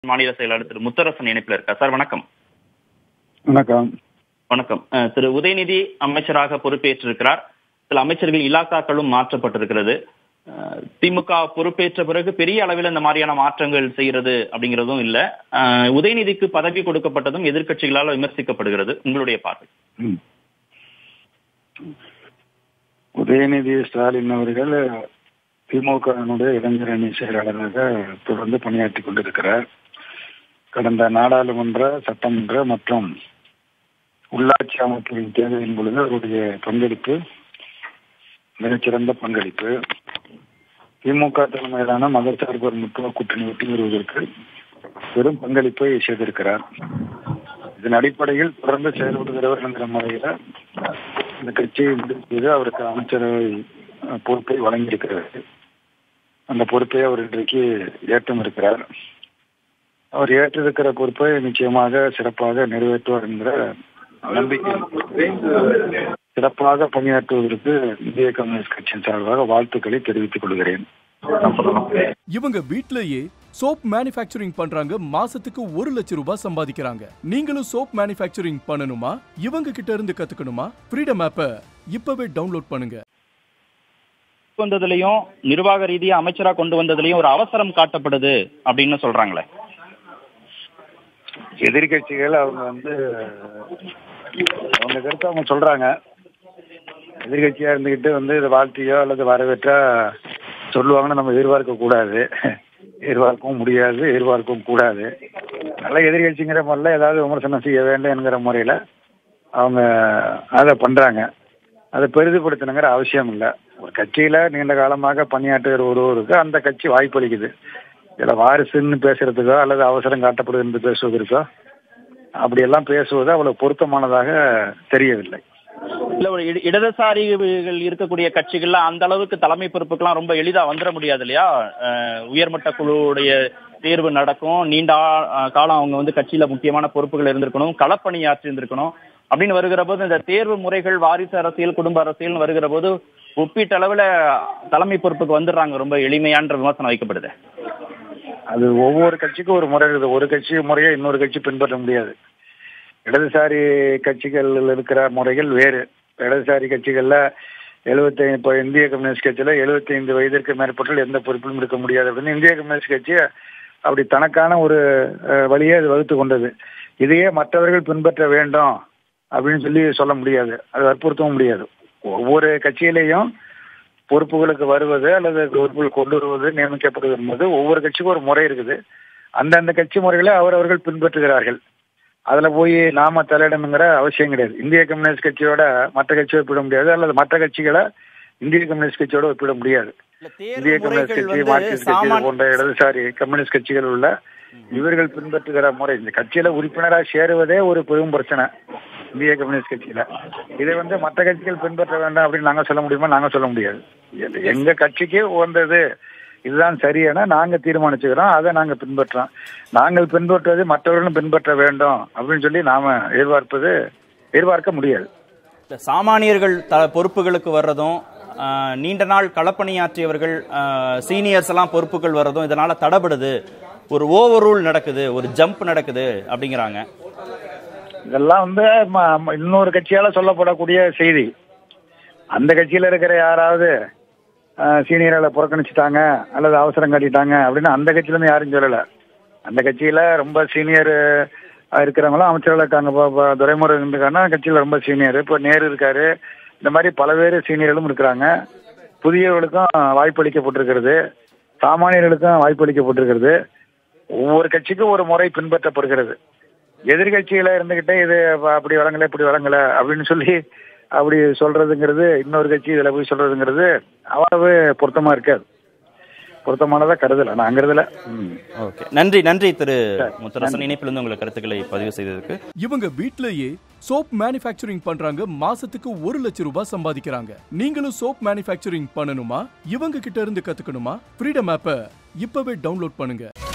மாநில செயலாளர் திரு முத்தரசன் இணைப்பில் இருக்கார். சார் வணக்கம். வணக்கம். வணக்கம். திரு உதயநிதி அமைச்சராக பொறுப்பேற்றிருக்கிறார். சில அமைச்சர்கள் இலாக்காக்களும் மாற்றப்பட்டிருக்கிறது. திமுக பொறுப்பேற்ற பிறகு பெரிய அளவில் இந்த மாதிரியான மாற்றங்கள் செய்யறது அப்படிங்கிறதும் இல்ல. உதயநிதிக்கு பதவி கொடுக்கப்பட்டதும் எதிர்க்கட்சிகளால் விமர்சிக்கப்படுகிறது. உங்களுடைய பார்வை? உதயநிதி ஸ்டாலின் அவர்கள் திமுகவினுடைய இளைஞர் அணி செயலாளராக தொடர்ந்து பணியாற்றி கொண்டிருக்கிறார். கடந்த நாடாளுமன்ற, சட்டமன்ற மற்றும் உள்ளாட்சி அமைப்புகளின் தேவையின் பொழுது அவருடைய பங்களிப்பு மிகச்சிறந்த பங்களிப்பு. திமுக தலைமையிலான மதச்சார்பர் முற்போக்கு கூட்டணி வெற்றி பெறுவதற்கு பெரும் பங்களிப்பை செய்திருக்கிறார். இதன் அடிப்படையில் தொடர்ந்து செயல்படுகிறவர் என்கிற முறையில் இந்த கட்சியை முடிவு அவருக்கு அமைச்சரவை பொறுப்பை வழங்கியிருக்கிறார். அந்த பொறுப்பை அவர் இன்றைக்கு ஏற்றும் இருக்கிறார். அவர் ஏற்றிருக்கிற பொறுப்பை நிச்சயமாக சிறப்பாக நிறைவேற்றுவார் என்கிற நம்பிக்கை. சிறப்பாக பணியாற்றுவதற்கு இந்திய கம்யூனிஸ்ட் கட்சியின் சார்பாக வாழ்த்துக்களை தெரிவித்துக் கொள்கிறேன். இவங்க வீட்லயே சோப் மேனுஃபேக்சரிங் பண்றாங்க. மாசத்துக்கு 1 லட்சம் ரூபாய் சம்பாதிக்கிறாங்க. நீங்களும் சோப் மேனுஃபேக்சரிங் பண்ணணுமா? இவங்க கிட்ட இருந்து கத்துக்கணுமா? ஃப்ரீடம் ஆப்பை இப்பவே டவுன்லோட் பண்ணுங்க. வந்ததுலயும் நிர்வாக ரீதியா அமைச்சரா கொண்டு வந்ததுலயும் ஒரு அவசரம் காட்டப்படுது அப்படின்னு சொல்றாங்களே. எதிர்கட்சிகள் அவங்க கருத்து அவங்க சொல்றாங்க. எதிர்கட்சியா இருந்துகிட்டு இதை வாழ்த்தியோ அல்லது வரவேற்றா சொல்லுவாங்கன்னு நம்ம எதிர்பார்க்க கூடாது, எதிர்பார்க்கவும் முடியாது, எதிர்பார்க்கவும் கூடாது. நல்ல எதிர்கட்சிங்கிற முறையில் ஏதாவது விமர்சனம் செய்ய வேண்டும் என்கிற முறையில் அவங்க அதை பண்றாங்க. அதை பெரிதுபடுத்தணுங்கிற அவசியம் இல்லை. ஒரு கட்சியில நீண்ட காலமாக பணியாற்றுகிற ஒருவருக்கு அந்த கட்சி வாய்ப்பளிக்குது. இதில் வாரிசுன்னு பேசுறதுக்கோ அல்லது அவசரம் காட்டப்படுது என்று பேசுவதற்கோ அப்படியெல்லாம் பேசுவது அவ்வளவு பொருத்தமானதாக தெரியவில்லை. இல்ல, ஒரு இடதுசாரிகள் இருக்கக்கூடிய கட்சிகள்ல அந்த அளவுக்கு தலைமை பொறுப்புக்கெல்லாம் ரொம்ப எளிதா வந்துட முடியாது இல்லையா? உயர்மட்ட குழுவுடைய தேர்வு நடக்கும், நீண்ட காலம் அவங்க கட்சியில முக்கியமான பொறுப்புகள் இருந்திருக்கணும், களப்பணியாற்றி இருந்திருக்கணும் அப்படின்னு வருகிற போது இந்த தேர்வு முறைகள் வாரிசு அரசியல், குடும்ப அரசியல் வருகிற போது ஒப்பீட்டு அளவுல தலைமை பொறுப்புக்கு வந்துடுறாங்க. ரொம்ப எளிமையான விமர்சனம் வைக்கப்படுது. அது ஒவ்வொரு கட்சிக்கும் ஒரு முறை இருக்குது. ஒரு கட்சி முறையை இன்னொரு கட்சி பின்பற்ற முடியாது. இடதுசாரி கட்சிகள் இருக்கிற முறைகள் வேறு. இடதுசாரி கட்சிகள்ல 75 இப்போ இந்திய கம்யூனிஸ்ட் கட்சியில 75 வயதிற்கு மேற்பட்டால் எந்த பொறுப்பிலும் இருக்க முடியாது அப்படின்னு இந்திய கம்யூனிஸ்ட் கட்சி அப்படி தனக்கான ஒரு வழியை அது வகுத்து கொண்டது. இதையே மற்றவர்கள் பின்பற்ற வேண்டும் அப்படின்னு சொல்ல முடியாது, அது வற்புறுத்தவும் முடியாது. ஒவ்வொரு கட்சியிலையும் பொறுப்புகளுக்கு வருவது அல்லது பொறுப்புகள் கொண்டு வருவது, நியமிக்கப்படுவது என்பது ஒவ்வொரு கட்சிக்கும் ஒரு முறை இருக்குது. அந்தந்த கட்சி முறைகளை அவரவர்கள் பின்பற்றுகிறார்கள். அதுல போய் நாம தலையிடணுங்கிற அவசியம் கிடையாது. இந்திய கம்யூனிஸ்ட் கட்சியோட மற்ற கட்சியை ஒப்பிட முடியாது, அல்லது மற்ற கட்சிகளை இந்திய கம்யூனிஸ்ட் கட்சியோட ஒப்பிட முடியாது. இந்திய கம்யூனிஸ்ட் கட்சி, மார்க்சிஸ்ட் கட்சி போன்ற இடதுசாரி கம்யூனிஸ்ட் கட்சிகள் உள்ள இவர்கள் பின்பற்றுகிற முறை, இந்த கட்சியில உறுப்பினராக சேருவதே ஒரு பெரும் பிரச்சனை இந்திய கம்யூனிஸ்ட் கட்சியில. இதை மற்ற கட்சிகள் பின்பற்ற வேண்டாம் அப்படின்னு நாங்க சொல்ல முடியுமா? நாங்க சொல்ல முடியாது. எங்க கட்சிக்கு வந்தது இதுதான் சரியான நாங்க தீர்மானிச்சுக்கிறோம், அதை நாங்க பின்பற்றோம். நாங்கள் பின்பற்றுவது மற்றவர்களும் பின்பற்ற வேண்டும் அப்படின்னு நாம எதிர்பார்க்க முடியாது. சாமானியர்கள் பொறுப்புகளுக்கு வர்றதும், நீண்ட நாள் களப்பணியாற்றியவர்கள் சீனியர்ஸ் எல்லாம் பொறுப்புகள் வர்றதும் இதனால தடபடுது, ஒரு ஓவர் ரூல் நடக்குது, ஒரு ஜம்ப் நடக்குது அப்படிங்கிறாங்க. இதெல்லாம் இன்னொரு கட்சியால சொல்லப்படக்கூடிய செய்தி. அந்த கட்சியில இருக்கிற யாராவது சீனியர்களை புறக்கணிச்சுட்டாங்க அல்லது அவசரம் காட்டிட்டாங்க அப்படின்னு அந்த கட்சியில இருந்து யாரும் சொல்லல. அந்த கட்சியில ரொம்ப சீனியர் இருக்கிறவங்களும் அமைச்சர்கள் இருக்காங்க. துரைமுறை இருக்காருன்னா கட்சியில ரொம்ப சீனியர். இப்போ நேரு இருக்காரு. இந்த மாதிரி பல பேர் சீனியர்களும் இருக்கிறாங்க. புதியவர்களுக்கும் வாய்ப்பளிக்கப்பட்டிருக்கிறது, சாமானியர்களுக்கும் வாய்ப்பளிக்கப்பட்டிருக்கிறது. ஒவ்வொரு கட்சிக்கும் ஒரு முறை பின்பற்றப்படுகிறது. எதிர்கட்சியில இருந்துகிட்டே இது அப்படி வழங்கல இப்படி வழங்கல அப்படின்னு அப்படி சொல்றதுங்கிறது, இன்னொரு கட்சி இதுல போய் சொல்றதுங்கிறது அவ்வளவு பொருத்தமா இருக்காது, பொருத்தமானதா கருதல நான் கருதல. நன்றி திரு முத்தரசன், இணைப்பிலிருந்து உங்களை கருத்துக்களை பதிவு செய்ததுக்கு. இவங்க வீட்லயே சோப் மேனுஃபேக்சரிங் பண்றாங்க. மாசத்துக்கு 1 லட்சம் ரூபாய் சம்பாதிக்கிறாங்க. நீங்களும் சோப் மேனுஃபேக்சரிங் பண்ணணுமா? இவங்க கிட்ட இருந்து கத்துக்கணுமா? ஃப்ரீடம் ஆப்பை இப்பவே டவுன்லோட் பண்ணுங்க.